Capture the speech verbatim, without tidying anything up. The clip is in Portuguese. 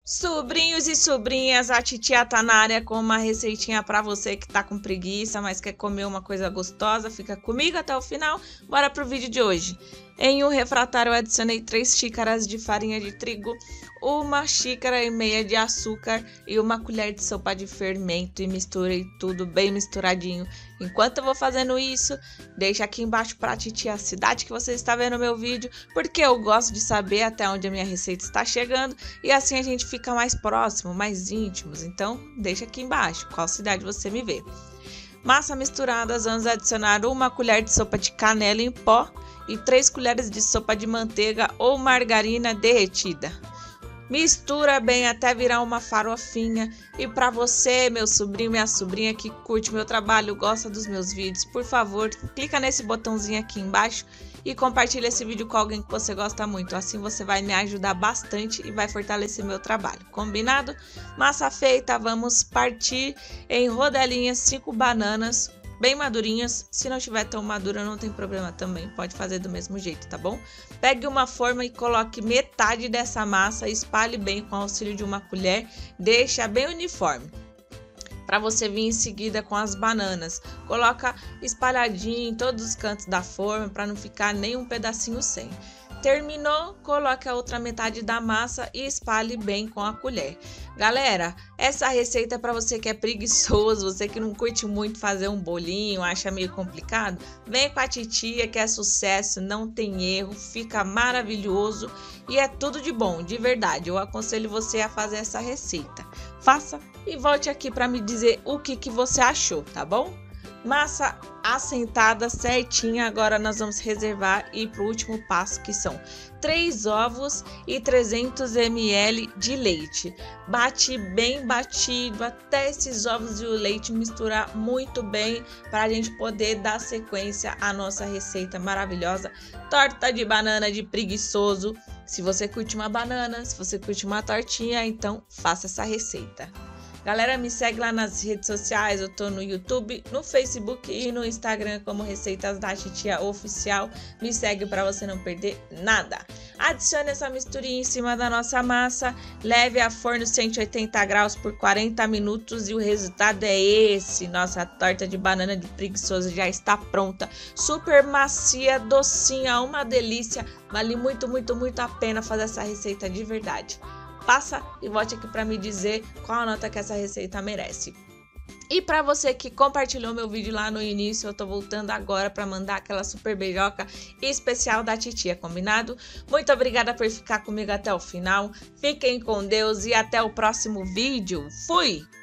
Sobrinhos e sobrinhas, a titia tá na área com uma receitinha pra você que tá com preguiça, mas quer comer uma coisa gostosa. Fica comigo até o final. Bora pro vídeo de hoje. Em um refratário eu adicionei três xícaras de farinha de trigo, uma xícara e meia de açúcar e uma colher de sopa de fermento e misturei tudo bem misturadinho. Enquanto eu vou fazendo isso, deixa aqui embaixo pra titia a cidade que você está vendo o meu vídeo, porque eu gosto de saber até onde a minha receita está chegando e assim a gente fica mais próximo, mais íntimos. Então, deixa aqui embaixo qual cidade você me vê. Massa misturadas, vamos adicionar uma colher de sopa de canela em pó e três colheres de sopa de manteiga ou margarina derretida. Mistura bem até virar uma farofinha. E para você, meu sobrinho, minha sobrinha que curte meu trabalho, gosta dos meus vídeos, por favor, clica nesse botãozinho aqui embaixo e compartilha esse vídeo com alguém que você gosta muito. Assim você vai me ajudar bastante e vai fortalecer meu trabalho. Combinado? Massa feita, vamos partir em rodelinhas cinco bananas bem madurinhas. Se não tiver tão madura, não tem problema também, pode fazer do mesmo jeito, tá bom? Pegue uma forma e coloque metade dessa massa, espalhe bem com o auxílio de uma colher, deixa bem uniforme. Para você vir em seguida com as bananas, coloca espalhadinho em todos os cantos da forma para não ficar nem um pedacinho sem. Terminou, coloque a outra metade da massa e espalhe bem com a colher. Galera, essa receita é para você que é preguiçoso, você que não curte muito fazer um bolinho, acha meio complicado. Vem com a titia que é sucesso, não tem erro, fica maravilhoso e é tudo de bom, de verdade. Eu aconselho você a fazer essa receita. Faça e volte aqui para me dizer o que, que você achou, tá bom? Massa assentada certinha, agora nós vamos reservar e ir para o último passo, que são três ovos e trezentos mililitros de leite. Bate bem batido até esses ovos e o leite misturar muito bem para a gente poder dar sequência à nossa receita maravilhosa, torta de banana de preguiçoso. Se você curte uma banana, se você curte uma tortinha, então faça essa receita. Galera, me segue lá nas redes sociais, eu tô no YouTube, no Facebook e no Instagram como Receitas da Titia Oficial. Me segue para você não perder nada. Adicione essa misturinha em cima da nossa massa, leve a forno cento e oitenta graus por quarenta minutos e o resultado é esse. Nossa torta de banana de preguiçoso já está pronta, super macia, docinha, uma delícia. Vale muito, muito, muito a pena fazer essa receita de verdade. Passa e volte aqui para me dizer qual a nota que essa receita merece. E para você que compartilhou meu vídeo lá no início, eu tô voltando agora para mandar aquela super beijoca especial da titia, combinado? Muito obrigada por ficar comigo até o final. Fiquem com Deus e até o próximo vídeo. Fui!